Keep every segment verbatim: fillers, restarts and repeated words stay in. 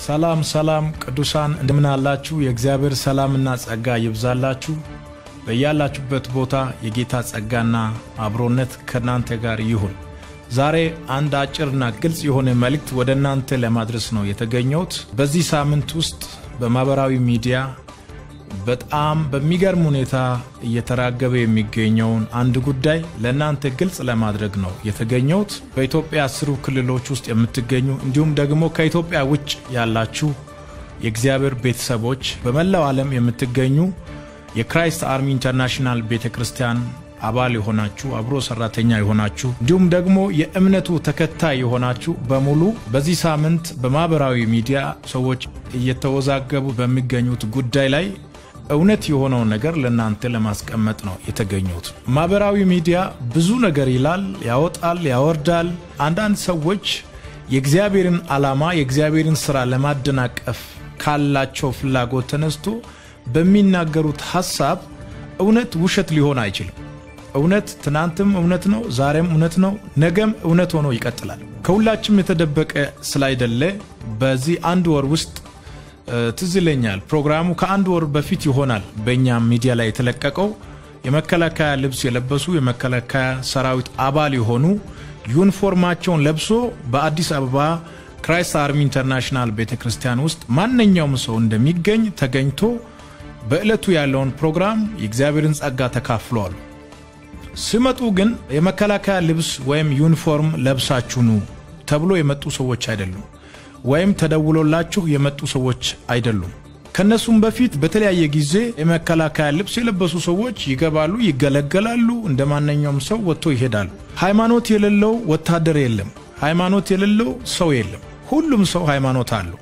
ሰላም ሰላም ቅዱሳን እንደምን አላችሁ? የእግዚአብሔር ሰላምና ጸጋ ይብዛላችሁ። በእያላችሁበት ቦታ የጌታ ጸጋና አብሮነት ከናንተ ጋር ይሁን። ዛሬ አንድ አጭርና ግልጽ የሆነ መልእክት ወደናንተ ለማድረስ ነው የተገኘሁት። በዚህ ሳምንት ውስጥ በማህበራዊ ሚዲያ በጣም በሚገርም ሁኔታ እየተራገበ የሚገኘውን አንድ ጉዳይ ለናንተ ግልጽ ለማድረግ ነው የተገኘሁት። በኢትዮጵያ አስሩ ክልሎች ውስጥ የምትገኙ እንዲሁም ደግሞ ከኢትዮጵያ ውጭ ያላችሁ የእግዚአብሔር ቤተሰቦች በመላው ዓለም የምትገኙ የክራይስት አርሚ ኢንተርናሽናል ቤተክርስቲያን አባል የሆናችሁ አብሮ ሰራተኛ የሆናችሁ እንዲሁም ደግሞ የእምነቱ ተከታይ የሆናችሁ በሙሉ በዚህ ሳምንት በማህበራዊ ሚዲያ ሰዎች እየተወዛገቡ በሚገኙት ጉዳይ ላይ እውነት የሆነው ነገር ለናንተ ለማስቀመጥ ነው የተገኘሁት። ማህበራዊ ሚዲያ ብዙ ነገር ይላል፣ ያወጣል፣ ያወርዳል። አንዳንድ ሰዎች የእግዚአብሔርን ዓላማ የእግዚአብሔርን ሥራ ለማደናቀፍ ካላቸው ፍላጎት ተነስቶ በሚናገሩት ሐሳብ እውነት ውሸት ሊሆን አይችልም። እውነት ትናንትም እውነት ነው፣ ዛሬም እውነት ነው፣ ነገም እውነት ሆኖ ይቀጥላል። ከሁላችንም የተደበቀ ስላይደለ በዚህ አንድ ወር ውስጥ ትዝለኛል ፕሮግራሙ ከአንድ ወር በፊት ይሆናል በእኛ ሚዲያ ላይ የተለቀቀው የመከላከያ ልብስ የለበሱ የመከላከያ ሰራዊት አባል የሆኑ ዩኒፎርማቸውን ለብሶ በአዲስ አበባ ክራይስት አርሚ ኢንተርናሽናል ቤተክርስቲያን ውስጥ ማንኛውም ሰው እንደሚገኝ ተገኝቶ በእለቱ ያለውን ፕሮግራም የእግዚአብሔርን ጸጋ ተካፍለዋል። ሲመጡ ግን የመከላከያ ልብስ ወይም ዩኒፎርም ለብሳችሁ ነው ተብሎ የመጡ ሰዎች አይደሉም፣ ወይም ተደውሎላችሁ የመጡ ሰዎች አይደሉም። ከነሱም በፊት በተለያየ ጊዜ የመከላከያ ልብስ የለበሱ ሰዎች ይገባሉ፣ ይገለገላሉ፣ እንደማንኛውም ሰው ወጥቶ ይሄዳሉ። ሃይማኖት የሌለው ወታደር የለም፣ ሃይማኖት የሌለው ሰው የለም። ሁሉም ሰው ሃይማኖት አለው።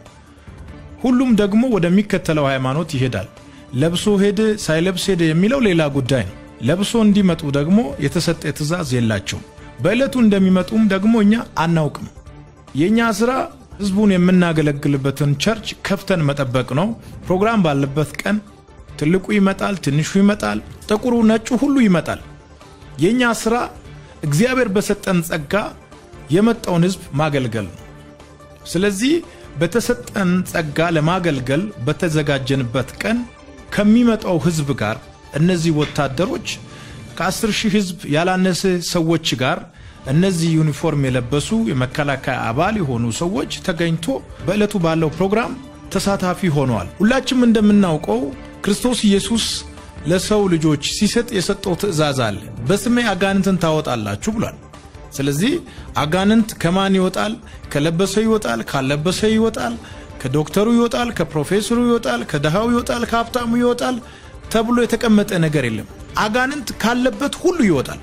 ሁሉም ደግሞ ወደሚከተለው ሃይማኖት ይሄዳል። ለብሶ ሄደ ሳይለብስ ሄደ የሚለው ሌላ ጉዳይ ነው። ለብሶ እንዲመጡ ደግሞ የተሰጠ ትእዛዝ የላቸው። በእለቱ እንደሚመጡም ደግሞ እኛ አናውቅም። የኛ ስራ ህዝቡን የምናገለግልበትን ቸርች ከፍተን መጠበቅ ነው። ፕሮግራም ባለበት ቀን ትልቁ ይመጣል፣ ትንሹ ይመጣል፣ ጥቁሩ ነጩ ሁሉ ይመጣል። የኛ ስራ እግዚአብሔር በሰጠን ጸጋ የመጣውን ህዝብ ማገልገል ነው። ስለዚህ በተሰጠን ጸጋ ለማገልገል በተዘጋጀንበት ቀን ከሚመጣው ህዝብ ጋር እነዚህ ወታደሮች ከአስር ሺህ ህዝብ ያላነሰ ሰዎች ጋር እነዚህ ዩኒፎርም የለበሱ የመከላከያ አባል የሆኑ ሰዎች ተገኝቶ በእለቱ ባለው ፕሮግራም ተሳታፊ ሆነዋል። ሁላችንም እንደምናውቀው ክርስቶስ ኢየሱስ ለሰው ልጆች ሲሰጥ የሰጠው ትእዛዝ አለ። በስሜ አጋንንትን ታወጣላችሁ ብሏል። ስለዚህ አጋንንት ከማን ይወጣል? ከለበሰ ይወጣል፣ ካልለበሰ ይወጣል፣ ከዶክተሩ ይወጣል፣ ከፕሮፌሰሩ ይወጣል፣ ከደሃው ይወጣል፣ ከሀብታሙ ይወጣል ተብሎ የተቀመጠ ነገር የለም። አጋንንት ካለበት ሁሉ ይወጣል።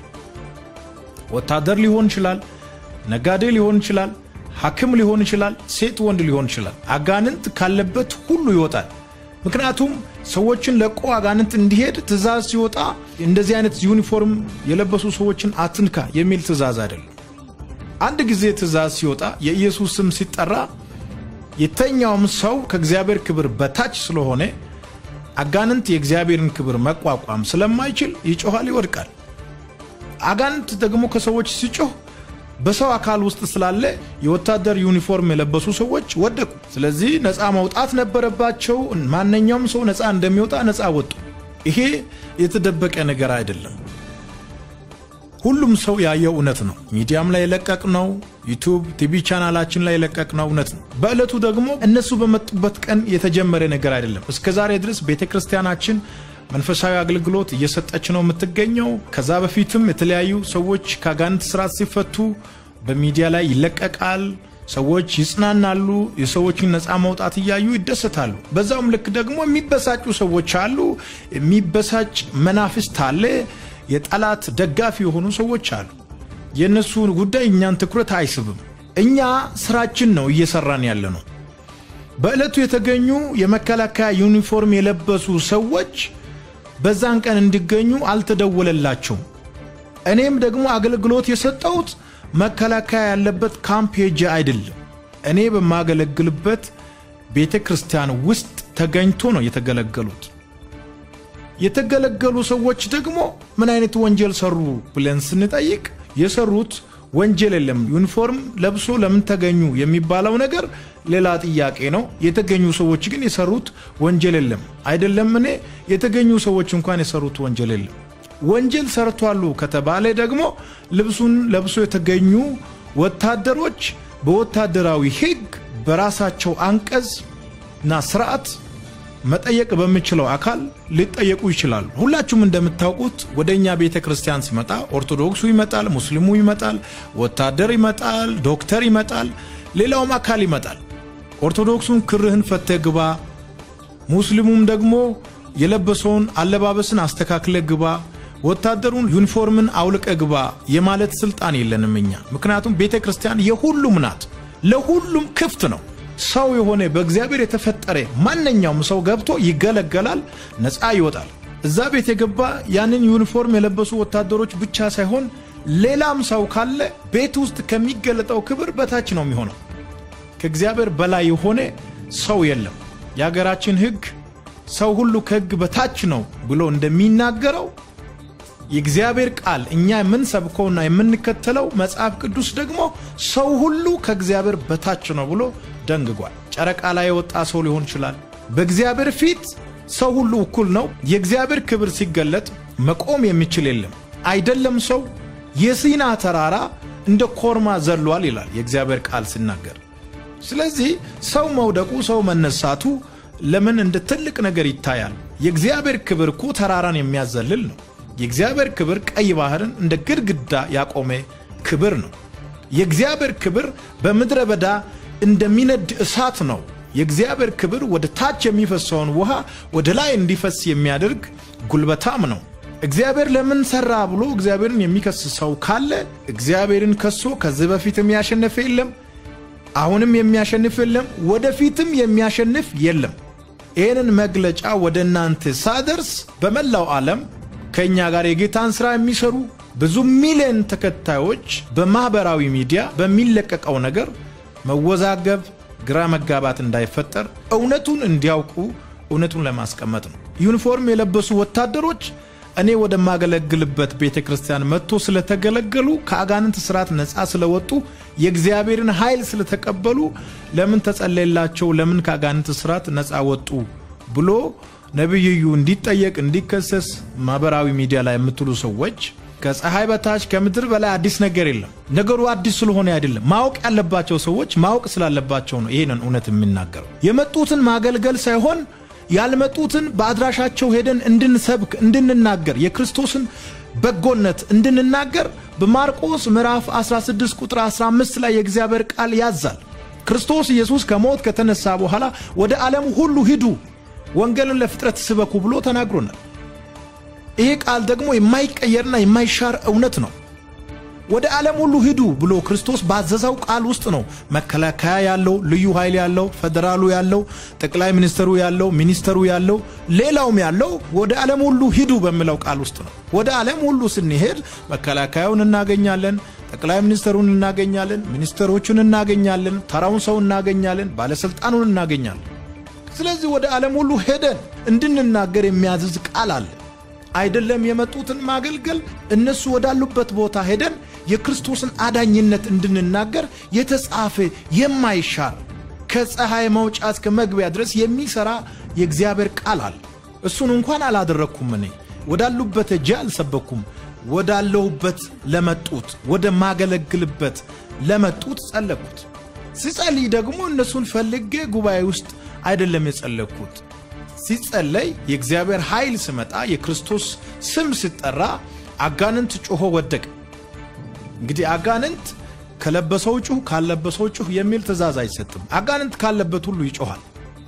ወታደር ሊሆን ይችላል፣ ነጋዴ ሊሆን ይችላል፣ ሐኪም ሊሆን ይችላል፣ ሴት ወንድ ሊሆን ይችላል። አጋንንት ካለበት ሁሉ ይወጣል። ምክንያቱም ሰዎችን ለቆ አጋንንት እንዲሄድ ትእዛዝ ሲወጣ እንደዚህ አይነት ዩኒፎርም የለበሱ ሰዎችን አትንካ የሚል ትእዛዝ አይደለም። አንድ ጊዜ ትእዛዝ ሲወጣ የኢየሱስ ስም ሲጠራ የተኛውም ሰው ከእግዚአብሔር ክብር በታች ስለሆነ አጋንንት የእግዚአብሔርን ክብር መቋቋም ስለማይችል ይጮሃል፣ ይወድቃል። አጋንንት ደግሞ ከሰዎች ሲጮህ በሰው አካል ውስጥ ስላለ የወታደር ዩኒፎርም የለበሱ ሰዎች ወደቁ። ስለዚህ ነፃ መውጣት ነበረባቸው። ማንኛውም ሰው ነፃ እንደሚወጣ ነፃ ወጡ። ይሄ የተደበቀ ነገር አይደለም። ሁሉም ሰው ያየው እውነት ነው። ሚዲያም ላይ ለቀቅ ነው፣ ዩቲዩብ ቲቪ ቻናላችን ላይ ለቀቅ ነው፣ እውነት ነው። በእለቱ ደግሞ እነሱ በመጡበት ቀን የተጀመረ ነገር አይደለም። እስከዛሬ ድረስ ቤተክርስቲያናችን መንፈሳዊ አገልግሎት እየሰጠች ነው የምትገኘው። ከዛ በፊትም የተለያዩ ሰዎች ከአጋንንት ስራት ሲፈቱ በሚዲያ ላይ ይለቀቃል። ሰዎች ይጽናናሉ፣ የሰዎችን ነፃ መውጣት እያዩ ይደሰታሉ። በዛውም ልክ ደግሞ የሚበሳጩ ሰዎች አሉ። የሚበሳጭ መናፍስት አለ፣ የጠላት ደጋፊ የሆኑ ሰዎች አሉ። የነሱ ጉዳይ እኛን ትኩረት አይስብም። እኛ ስራችን ነው እየሰራን ያለ ነው። በእለቱ የተገኙ የመከላከያ ዩኒፎርም የለበሱ ሰዎች በዛን ቀን እንዲገኙ አልተደወለላቸውም። እኔም ደግሞ አገልግሎት የሰጠሁት መከላከያ ያለበት ካምፕ ሄጄ አይደለም። እኔ በማገለግልበት ቤተክርስቲያን ውስጥ ተገኝቶ ነው የተገለገሉት። የተገለገሉ ሰዎች ደግሞ ምን አይነት ወንጀል ሰሩ ብለን ስንጠይቅ የሰሩት ወንጀል የለም። ዩኒፎርም ለብሶ ለምን ተገኙ የሚባለው ነገር ሌላ ጥያቄ ነው። የተገኙ ሰዎች ግን የሰሩት ወንጀል የለም። አይደለም እኔ የተገኙ ሰዎች እንኳን የሰሩት ወንጀል የለም። ወንጀል ሰርቷሉ ከተባለ ደግሞ ልብሱን ለብሶ የተገኙ ወታደሮች በወታደራዊ ሕግ በራሳቸው አንቀጽና ስርዓት መጠየቅ በሚችለው አካል ሊጠየቁ ይችላሉ። ሁላችሁም እንደምታውቁት ወደኛ ቤተክርስቲያን ሲመጣ ኦርቶዶክሱ ይመጣል፣ ሙስሊሙ ይመጣል፣ ወታደር ይመጣል፣ ዶክተር ይመጣል፣ ሌላውም አካል ይመጣል። ኦርቶዶክሱን ክርህን ፈተህ ግባ፣ ሙስሊሙም ደግሞ የለበሰውን አለባበስን አስተካክለ ግባ፣ ወታደሩን ዩኒፎርምን አውልቀ ግባ የማለት ስልጣን የለንም እኛ። ምክንያቱም ቤተክርስቲያን የሁሉም ናት፣ ለሁሉም ክፍት ነው። ሰው የሆነ በእግዚአብሔር የተፈጠረ ማንኛውም ሰው ገብቶ ይገለገላል፣ ነፃ ይወጣል። እዛ ቤት የገባ ያንን ዩኒፎርም የለበሱ ወታደሮች ብቻ ሳይሆን ሌላም ሰው ካለ ቤት ውስጥ ከሚገለጠው ክብር በታች ነው የሚሆነው። ከእግዚአብሔር በላይ የሆነ ሰው የለም። የሀገራችን ሕግ ሰው ሁሉ ከሕግ በታች ነው ብሎ እንደሚናገረው የእግዚአብሔር ቃል እኛ የምንሰብከውና የምንከተለው መጽሐፍ ቅዱስ ደግሞ ሰው ሁሉ ከእግዚአብሔር በታች ነው ብሎ ደንግጓል። ጨረቃ ላይ የወጣ ሰው ሊሆን ይችላል። በእግዚአብሔር ፊት ሰው ሁሉ እኩል ነው። የእግዚአብሔር ክብር ሲገለጥ መቆም የሚችል የለም። አይደለም ሰው የሲና ተራራ እንደ ኮርማ ዘሏል ይላል የእግዚአብሔር ቃል ሲናገር። ስለዚህ ሰው መውደቁ ሰው መነሳቱ ለምን እንደ ትልቅ ነገር ይታያል? የእግዚአብሔር ክብር እኮ ተራራን የሚያዘልል ነው። የእግዚአብሔር ክብር ቀይ ባህርን እንደ ግድግዳ ያቆመ ክብር ነው። የእግዚአብሔር ክብር በምድረ በዳ እንደሚነድ እሳት ነው። የእግዚአብሔር ክብር ወደ ታች የሚፈሰውን ውሃ ወደ ላይ እንዲፈስ የሚያደርግ ጉልበታም ነው። እግዚአብሔር ለምን ሰራ ብሎ እግዚአብሔርን የሚከስ ሰው ካለ እግዚአብሔርን ከሶ ከዚህ በፊትም ያሸነፈ የለም፣ አሁንም የሚያሸንፍ የለም፣ ወደፊትም የሚያሸንፍ የለም። ይህንን መግለጫ ወደ እናንተ ሳደርስ በመላው ዓለም ከኛ ጋር የጌታን ሥራ የሚሰሩ ብዙ ሚሊዮን ተከታዮች በማህበራዊ ሚዲያ በሚለቀቀው ነገር መወዛገብ፣ ግራ መጋባት እንዳይፈጠር እውነቱን እንዲያውቁ እውነቱን ለማስቀመጥ ነው። ዩኒፎርም የለበሱ ወታደሮች እኔ ወደ ማገለግልበት ቤተክርስቲያን መጥቶ ስለተገለገሉ ከአጋንንት ስርዓት ነፃ ስለወጡ የእግዚአብሔርን ኃይል ስለተቀበሉ ለምን ተጸለየላቸው፣ ለምን ከአጋንንት ስርዓት ነፃ ወጡ ብሎ ነብዩ እንዲጠየቅ እንዲከሰስ ማህበራዊ ሚዲያ ላይ የምትሉ ሰዎች ከፀሐይ በታች ከምድር በላይ አዲስ ነገር የለም። ነገሩ አዲስ ስለሆነ አይደለም። ማወቅ ያለባቸው ሰዎች ማወቅ ስላለባቸው ነው ይሄንን እውነት የሚናገረው። የመጡትን ማገልገል ሳይሆን ያልመጡትን በአድራሻቸው ሄደን እንድንሰብክ እንድንናገር የክርስቶስን በጎነት እንድንናገር በማርቆስ ምዕራፍ አስራ ስድስት ቁጥር አስራ አምስት ላይ የእግዚአብሔር ቃል ያዛል። ክርስቶስ ኢየሱስ ከሞት ከተነሳ በኋላ ወደ ዓለም ሁሉ ሂዱ ወንጌልን ለፍጥረት ስበኩ ብሎ ተናግሮናል። ይሄ ቃል ደግሞ የማይቀየርና የማይሻር እውነት ነው። ወደ ዓለም ሁሉ ሂዱ ብሎ ክርስቶስ ባዘዘው ቃል ውስጥ ነው መከላከያ ያለው፣ ልዩ ኃይል ያለው፣ ፌደራሉ ያለው፣ ጠቅላይ ሚኒስትሩ ያለው፣ ሚኒስተሩ ያለው፣ ሌላውም ያለው ወደ ዓለም ሁሉ ሂዱ በሚለው ቃል ውስጥ ነው። ወደ ዓለም ሁሉ ስንሄድ መከላከያውን እናገኛለን፣ ጠቅላይ ሚኒስተሩን እናገኛለን፣ ሚኒስተሮቹን እናገኛለን፣ ተራውን ሰው እናገኛለን፣ ባለስልጣኑን እናገኛለን። ስለዚህ ወደ ዓለም ሁሉ ሄደን እንድንናገር የሚያዝዝ ቃል አለ። አይደለም የመጡትን ማገልገል እነሱ ወዳሉበት ቦታ ሄደን የክርስቶስን አዳኝነት እንድንናገር የተጻፈ የማይሻር ከፀሐይ መውጫ እስከ መግቢያ ድረስ የሚሰራ የእግዚአብሔር ቃል አለ። እሱን እንኳን አላደረኩም። እኔ ወዳሉበት እጄ አልሰበኩም። ወዳለሁበት ለመጡት ወደ ማገለግልበት ለመጡት ጸለኩት። ሲጸልይ ደግሞ እነሱን ፈልጌ ጉባኤ ውስጥ አይደለም የጸለኩት። ሲጸለይ የእግዚአብሔር ኃይል ሲመጣ የክርስቶስ ስም ሲጠራ አጋንንት ጮሆ ወደቀ። እንግዲህ አጋንንት ከለበሰው ጮህ ካለበሰው ጮህ የሚል ትእዛዝ አይሰጥም። አጋንንት ካለበት ሁሉ ይጮሃል።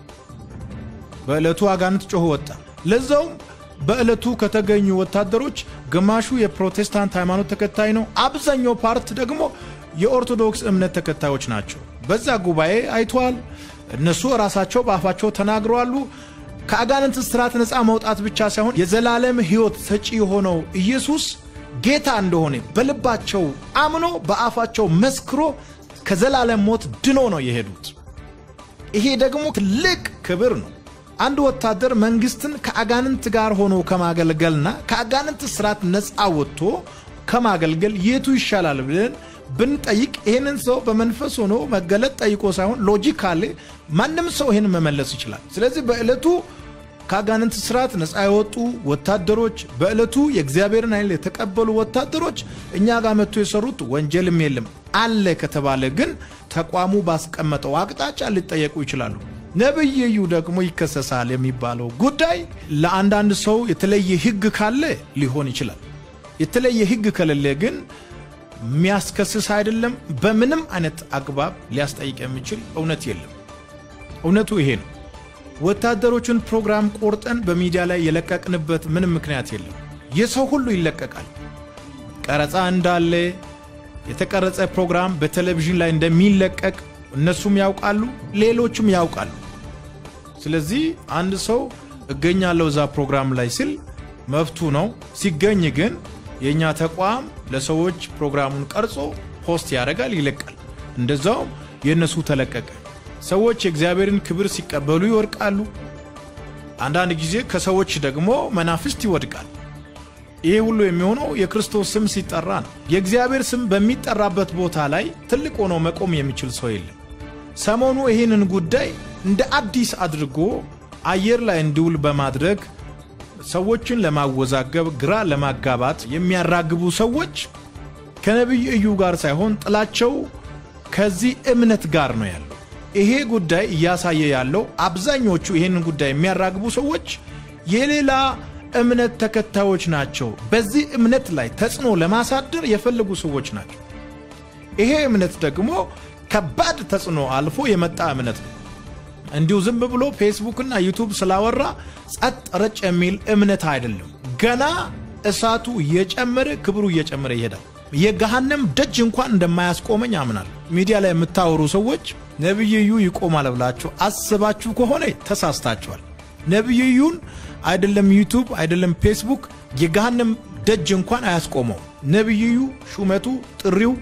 በእለቱ አጋንንት ጮህ ወጣ። ለዛውም በእለቱ ከተገኙ ወታደሮች ግማሹ የፕሮቴስታንት ሃይማኖት ተከታይ ነው፣ አብዛኛው ፓርት ደግሞ የኦርቶዶክስ እምነት ተከታዮች ናቸው። በዛ ጉባኤ አይቷል። እነሱ ራሳቸው በአፋቸው ተናግረዋል። ከአጋንንት ስርዓት ነፃ መውጣት ብቻ ሳይሆን የዘላለም ሕይወት ሰጪ የሆነው ኢየሱስ ጌታ እንደሆነ በልባቸው አምኖ በአፋቸው መስክሮ ከዘላለም ሞት ድኖ ነው የሄዱት። ይሄ ደግሞ ትልቅ ክብር ነው። አንድ ወታደር መንግስትን ከአጋንንት ጋር ሆኖ ከማገልገልና ከአጋንንት ስርዓት ነፃ ወጥቶ ከማገልገል የቱ ይሻላል ብለን ብንጠይቅ ይሄንን ሰው በመንፈስ ሆኖ መገለጥ ጠይቆ ሳይሆን ሎጂካሊ ማንም ሰው ይሄን መመለስ ይችላል። ስለዚህ በእለቱ ካጋንንት ስራት ነፃ ያወጡ ወታደሮች በእለቱ የእግዚአብሔርን ኃይል የተቀበሉ ወታደሮች እኛ ጋር መጥቶ የሰሩት ወንጀልም የለም አለ ከተባለ ግን ተቋሙ ባስቀመጠው አቅጣጫ ሊጠየቁ ይችላሉ። ነብዩ ደግሞ ይከሰሳል የሚባለው ጉዳይ ለአንዳንድ ሰው የተለየ ህግ ካለ ሊሆን ይችላል። የተለየ ህግ ከሌለ ግን የሚያስከስስ አይደለም። በምንም አይነት አግባብ ሊያስጠይቅ የሚችል እውነት የለም። እውነቱ ይሄ ነው። ወታደሮችን ፕሮግራም ቆርጠን በሚዲያ ላይ የለቀቅንበት ምንም ምክንያት የለም። የሰው ሁሉ ይለቀቃል። ቀረጻ እንዳለ የተቀረጸ ፕሮግራም በቴሌቪዥን ላይ እንደሚለቀቅ እነሱም ያውቃሉ፣ ሌሎችም ያውቃሉ። ስለዚህ አንድ ሰው እገኛለሁ እዛ ፕሮግራም ላይ ሲል መብቱ ነው። ሲገኝ ግን የኛ ተቋም ለሰዎች ፕሮግራሙን ቀርጾ ፖስት ያደርጋል፣ ይለቃል። እንደዛው የነሱ ተለቀቀ። ሰዎች የእግዚአብሔርን ክብር ሲቀበሉ ይወርቃሉ። አንዳንድ ጊዜ ከሰዎች ደግሞ መናፍስት ይወድቃል። ይሄ ሁሉ የሚሆነው የክርስቶስ ስም ሲጠራ ነው። የእግዚአብሔር ስም በሚጠራበት ቦታ ላይ ትልቅ ሆኖ መቆም የሚችል ሰው የለም። ሰሞኑ ይሄንን ጉዳይ እንደ አዲስ አድርጎ አየር ላይ እንዲውል በማድረግ ሰዎችን ለማወዛገብ ግራ ለማጋባት የሚያራግቡ ሰዎች ከነብዩ እዩ ጋር ሳይሆን ጥላቸው ከዚህ እምነት ጋር ነው ያለው። ይሄ ጉዳይ እያሳየ ያለው አብዛኞቹ ይሄንን ጉዳይ የሚያራግቡ ሰዎች የሌላ እምነት ተከታዮች ናቸው። በዚህ እምነት ላይ ተጽዕኖ ለማሳደር የፈለጉ ሰዎች ናቸው። ይሄ እምነት ደግሞ ከባድ ተጽዕኖ አልፎ የመጣ እምነት ነው። እንዲሁ ዝም ብሎ ፌስቡክ እና ዩቲዩብ ስላወራ ጸጥ ረጭ የሚል እምነት አይደለም። ገና እሳቱ እየጨመረ ክብሩ እየጨመረ ይሄዳል። የገሃነም ደጅ እንኳን እንደማያስቆመኝ አምናል። ሚዲያ ላይ የምታወሩ ሰዎች ነብዩ ይቆማል ብላችሁ አስባችሁ ከሆነ ተሳስታችኋል። ነብዩን አይደለም ዩቲዩብ አይደለም ፌስቡክ የገሃነም ደጅ እንኳን አያስቆመው። ነብዩ ሹመቱ ጥሪው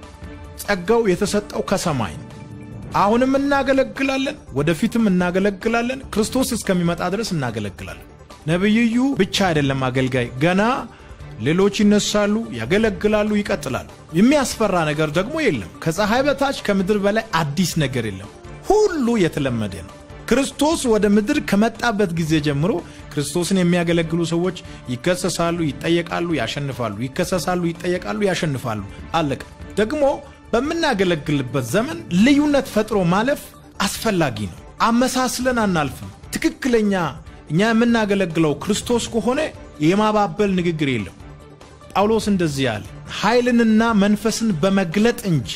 ጸጋው የተሰጠው ከሰማይ ነው። አሁንም እናገለግላለን፣ ወደፊትም እናገለግላለን፣ ክርስቶስ እስከሚመጣ ድረስ እናገለግላለን። ነብዩ ብቻ አይደለም አገልጋይ፣ ገና ሌሎች ይነሳሉ፣ ያገለግላሉ፣ ይቀጥላሉ። የሚያስፈራ ነገር ደግሞ የለም። ከፀሐይ በታች ከምድር በላይ አዲስ ነገር የለም። ሁሉ የተለመደ ነው። ክርስቶስ ወደ ምድር ከመጣበት ጊዜ ጀምሮ ክርስቶስን የሚያገለግሉ ሰዎች ይከሰሳሉ፣ ይጠየቃሉ፣ ያሸንፋሉ፣ ይከሰሳሉ፣ ይጠየቃሉ፣ ያሸንፋሉ። አለቀ። ደግሞ በመናገለግልበት ዘመን ልዩነት ፈጥሮ ማለፍ አስፈላጊ ነው። አመሳስለን አናልፍም። ትክክለኛ እኛ የምናገለግለው ክርስቶስ ከሆነ የማባበል ንግግር የለም። ጳውሎስ እንደዚህ ያለ ኃይልንና መንፈስን በመግለጥ እንጂ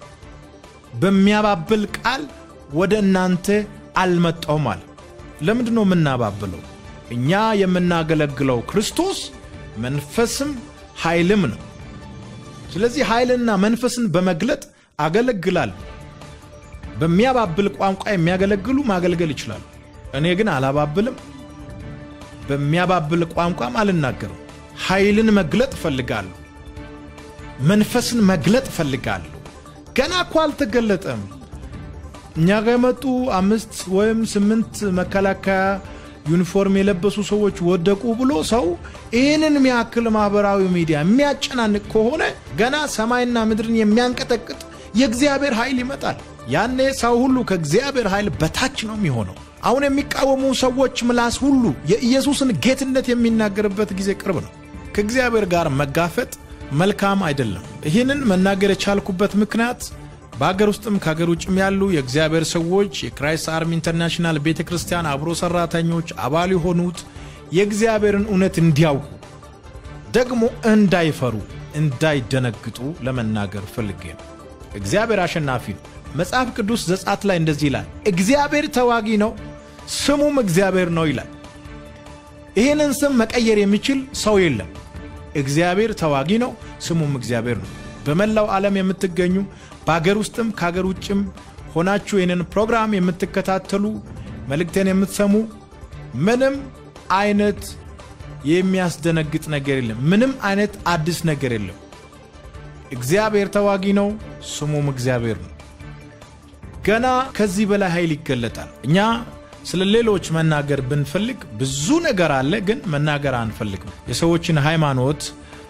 በሚያባብል ቃል ወደ እናንተ አልመጣሁም አለ። ለምንድን ነው የምናባብለው? እኛ የምናገለግለው ክርስቶስ መንፈስም ኃይልም ነው። ስለዚህ ኃይልና መንፈስን በመግለጥ አገለግላል። በሚያባብል ቋንቋ የሚያገለግሉ ማገልገል ይችላል። እኔ ግን አላባብልም፣ በሚያባብል ቋንቋም አልናገርም። ኃይልን መግለጥ ፈልጋለሁ፣ መንፈስን መግለጥ ፈልጋለሁ። ገና እኮ አልተገለጠም። እኛ ጋር መጡ አምስት ወይም ስምንት መከላከያ ዩኒፎርም የለበሱ ሰዎች ወደቁ ብሎ ሰው ይሄንን የሚያክል ማህበራዊ ሚዲያ የሚያጨናንቅ ከሆነ ገና ሰማይና ምድርን የሚያንቀጠቅጥ የእግዚአብሔር ኃይል ይመጣል። ያኔ ሰው ሁሉ ከእግዚአብሔር ኃይል በታች ነው የሚሆነው። አሁን የሚቃወሙ ሰዎች ምላስ ሁሉ የኢየሱስን ጌትነት የሚናገርበት ጊዜ ቅርብ ነው። ከእግዚአብሔር ጋር መጋፈጥ መልካም አይደለም። ይሄንን መናገር የቻልኩበት ምክንያት በአገር ውስጥም ከአገር ውጭም ያሉ የእግዚአብሔር ሰዎች የክራይስት አርሚ ኢንተርናሽናል ቤተክርስቲያን አብሮ ሰራተኞች አባል የሆኑት የእግዚአብሔርን እውነት እንዲያውቁ ደግሞ እንዳይፈሩ እንዳይደነግጡ ለመናገር ፈልጌ ነው። እግዚአብሔር አሸናፊ ነው። መጽሐፍ ቅዱስ ዘጸአት ላይ እንደዚህ ይላል፣ እግዚአብሔር ተዋጊ ነው ስሙም እግዚአብሔር ነው ይላል። ይሄንን ስም መቀየር የሚችል ሰው የለም። እግዚአብሔር ተዋጊ ነው ስሙም እግዚአብሔር ነው። በመላው ዓለም የምትገኙ በአገር ውስጥም ከአገር ውጭም ሆናችሁ ይህንን ፕሮግራም የምትከታተሉ መልእክቴን የምትሰሙ ምንም አይነት የሚያስደነግጥ ነገር የለም። ምንም አይነት አዲስ ነገር የለም። እግዚአብሔር ተዋጊ ነው ስሙም እግዚአብሔር ነው። ገና ከዚህ በላይ ኃይል ይገለጣል። እኛ ስለ ሌሎች መናገር ብንፈልግ ብዙ ነገር አለ፣ ግን መናገር አንፈልግም። የሰዎችን ሃይማኖት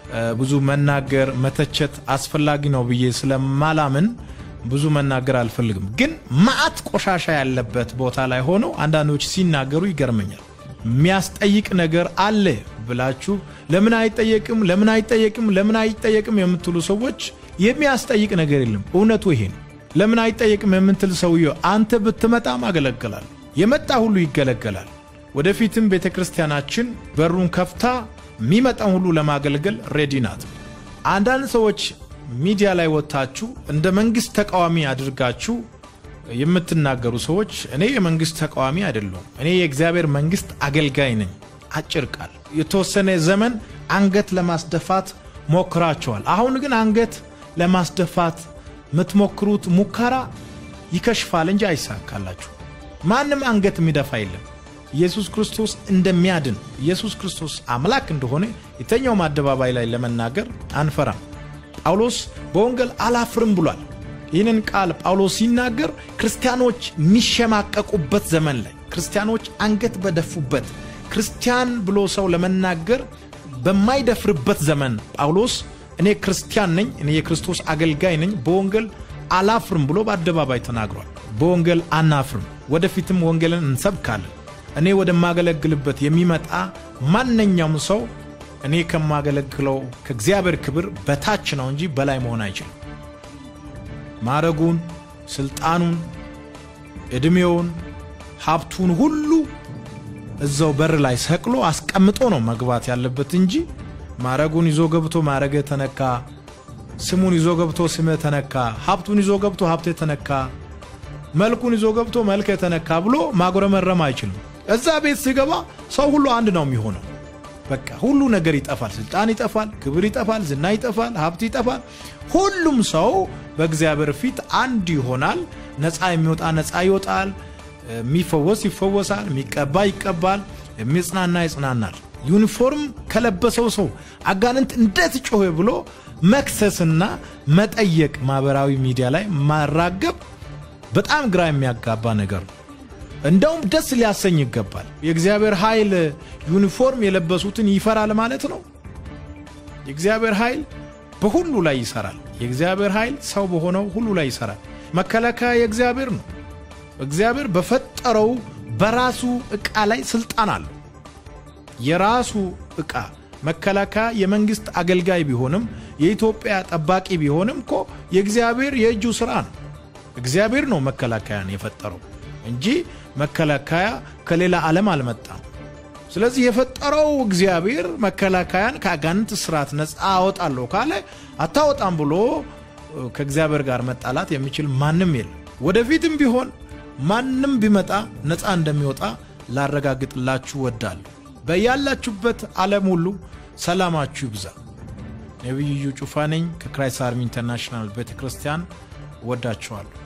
ብዙ መናገር መተቸት አስፈላጊ ነው ብዬ ስለማላምን ብዙ መናገር አልፈልግም ግን ማአት ቆሻሻ ያለበት ቦታ ላይ ሆኖ አንዳንዶች ሲናገሩ ይገርመኛል የሚያስጠይቅ ነገር አለ ብላችሁ ለምን አይጠየቅም ለምን አይጠየቅም ለምን አይጠየቅም የምትሉ ሰዎች የሚያስጠይቅ ነገር የለም እውነቱ ይሄ ነው ለምን አይጠየቅም የምትል ሰውዬ አንተ ብትመጣ ማገለግላል የመጣ ሁሉ ይገለገላል ወደፊትም ቤተክርስቲያናችን በሩን ከፍታ የሚመጣው ሁሉ ለማገልገል ሬዲ ናት አንዳንድ ሰዎች ሚዲያ ላይ ወጣችሁ እንደ መንግስት ተቃዋሚ አድርጋችሁ የምትናገሩ ሰዎች እኔ የመንግስት ተቃዋሚ አይደለም እኔ የእግዚአብሔር መንግስት አገልጋይ ነኝ አጭር ቃል የተወሰነ ዘመን አንገት ለማስደፋት ሞክራቸዋል አሁን ግን አንገት ለማስደፋት ምትሞክሩት ሙከራ ይከሽፋል እንጂ አይሳካላችሁ ማንንም አንገት የሚደፋ የለም ኢየሱስ ክርስቶስ እንደሚያድን ኢየሱስ ክርስቶስ አምላክ እንደሆነ የተኛው ማደባባይ ላይ ለመናገር አንፈራም ጳውሎስ በወንጌል አላፍርም ብሏል ይህንን ቃል ጳውሎስ ሲናገር ክርስቲያኖች የሚሸማቀቁበት ዘመን ላይ ክርስቲያኖች አንገት በደፉበት ክርስቲያን ብሎ ሰው ለመናገር በማይደፍርበት ዘመን ጳውሎስ እኔ ክርስቲያን ነኝ እኔ የክርስቶስ አገልጋይ ነኝ በወንጌል አላፍርም ብሎ በአደባባይ ተናግሯል በወንጌል አናፍርም ወደፊትም ወንጌልን እንሰብካለን እኔ ወደ ማገለግልበት የሚመጣ ማንኛውም ሰው እኔ ከማገለግለው ከእግዚአብሔር ክብር በታች ነው እንጂ በላይ መሆን አይችልም ማረጉን ስልጣኑን እድሜውን ሀብቱን ሁሉ እዛው በር ላይ ሰቅሎ አስቀምጦ ነው መግባት ያለበት እንጂ ማረጉን ይዞ ገብቶ ማረገ ተነካ ስሙን ይዞ ገብቶ ስመ ተነካ ሀብቱን ይዞ ገብቶ ሀብቴ ተነካ መልኩን ይዞ ገብቶ መልከ ተነካ ብሎ ማጉረመረም አይችልም እዛ ቤት ሲገባ ሰው ሁሉ አንድ ነው የሚሆነው በቃ ሁሉ ነገር ይጠፋል ስልጣን ይጠፋል ክብር ይጠፋል ዝና ይጠፋል ሀብት ይጠፋል ሁሉም ሰው በእግዚአብሔር ፊት አንድ ይሆናል ነፃ የሚወጣ ነፃ ይወጣል የሚፈወስ ይፈወሳል የሚቀባ ይቀባል የሚጽናና ይጽናናል ዩኒፎርም ከለበሰው ሰው አጋንንት እንዴት ጮኸ ብሎ መክሰስና መጠየቅ ማህበራዊ ሚዲያ ላይ ማራገብ በጣም ግራ የሚያጋባ ነገር እንደውም ደስ ሊያሰኝ ይገባል የእግዚአብሔር ኃይል ዩኒፎርም የለበሱትን ይፈራል ማለት ነው የእግዚአብሔር ኃይል በሁሉ ላይ ይሰራል የእግዚአብሔር ኃይል ሰው በሆነው ሁሉ ላይ ይሰራል መከላከያ የእግዚአብሔር ነው እግዚአብሔር በፈጠረው በራሱ ዕቃ ላይ ስልጣን አለው የራሱ ዕቃ መከላከያ የመንግስት አገልጋይ ቢሆንም የኢትዮጵያ ጠባቂ ቢሆንም እኮ የእግዚአብሔር የእጁ ሥራ ነው እግዚአብሔር ነው መከላከያን የፈጠረው እንጂ መከላከያ ከሌላ ዓለም አልመጣም ስለዚህ የፈጠረው እግዚአብሔር መከላከያን ከአጋንንት ስራት ነፃ አወጣለሁ ካለ አታወጣም ብሎ ከእግዚአብሔር ጋር መጣላት የሚችል ማንንም የለም ወደፊትም ቢሆን ማንንም ቢመጣ ነፃ እንደሚወጣ ላረጋግጥላችሁ ወዳለሁ በያላችሁበት ዓለም ሁሉ ሰላማችሁ ይብዛ ነብዩ ጩፋ ነኝ ከክራይስት አርሚ ኢንተርናሽናል ቤተክርስቲያን ወዳችኋለሁ